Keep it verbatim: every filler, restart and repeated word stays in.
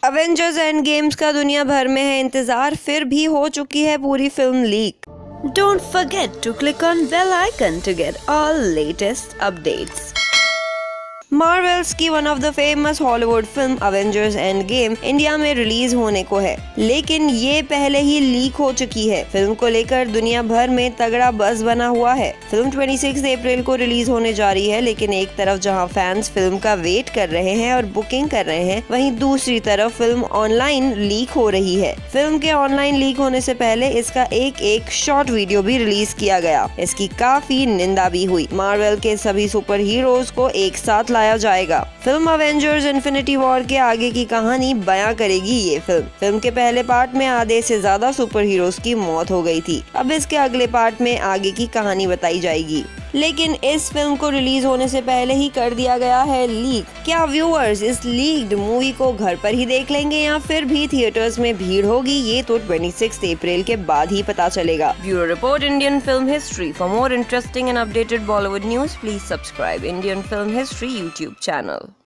Avengers end games का दुनिया भर में है इंतजार, फिर भी हो चुकी है पूरी film leak. Don't forget to click on bell icon to get all latest updates. Marvel's की one of the famous Hollywood film Avengers endgame India में रिलीज होने को है, लेकिन ये पहले ही लीक हो चुकी है। फिल्म को लेकर दुनिया भर में तगड़ा बज़ बना हुआ है। फिल्म छब्बीस अप्रैल को रिलीज होने जा रही है, लेकिन एक तरफ जहां फैंस फिल्म का वेट कर रहे हैं और बुकिंग कर रहे हैं, वहीं दूसरी तरफ फिल्म ऑनलाइन लीक हो रही है। फिल्म के ऑनलाइन लीक होने से पहले इसका एक एक शॉर्ट वीडियो भी रिलीज किया गया। इसकी काफी निंदा भी हुई। मार्वल के सभी सुपर हीरोज को एक साथ लाया जाएगा। फिल्म अवेंजर्स इन्फिनिटी वॉर के आगे की कहानी बयां करेगी ये फिल्म। फिल्म के पहले पार्ट में आधे से ज्यादा सुपर हीरोज की मौत हो गई थी। अब इसके अगले पार्ट में आगे की कहानी बताई जाएगी, लेकिन इस फिल्म को रिलीज होने से पहले ही कर दिया गया है लीक। क्या व्यूअर्स इस लीक्ड मूवी को घर पर ही देख लेंगे या फिर भी थिएटर्स में भीड़ होगी, ये तो छब्बीस अप्रैल के बाद ही पता चलेगा। Bureau report, Indian film history. For more interesting and updated Bollywood news, please subscribe Indian film history YouTube channel.